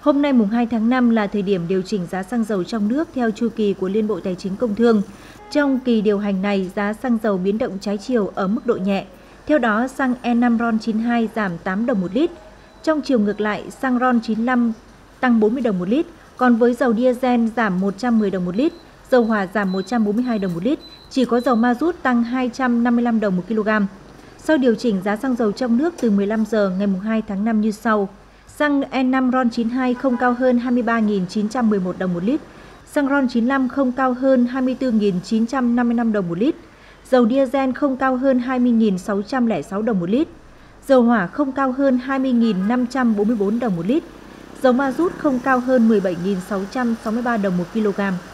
Hôm nay mùng 2 tháng 5 là thời điểm điều chỉnh giá xăng dầu trong nước theo chu kỳ của Liên Bộ Tài chính Công Thương. Trong kỳ điều hành này, giá xăng dầu biến động trái chiều ở mức độ nhẹ. Theo đó, xăng E5 RON92 giảm 8 đồng một lít. Trong chiều ngược lại, xăng RON95 tăng 40 đồng một lít, còn với dầu diesel giảm 110 đồng một lít, dầu hỏa giảm 142 đồng một lít, chỉ có dầu ma rút tăng 255 đồng một kg. Sau điều chỉnh giá xăng dầu trong nước từ 15 giờ ngày 2 tháng 5 như sau. Xăng E5 RON92 không cao hơn 23.911 đồng một lít, xăng RON95 không cao hơn 24.955 đồng một lít, dầu diesel không cao hơn 20.606 đồng một lít, dầu hỏa không cao hơn 20.544 đồng một lít, dầu ma rút không cao hơn 17.663 đồng một kg.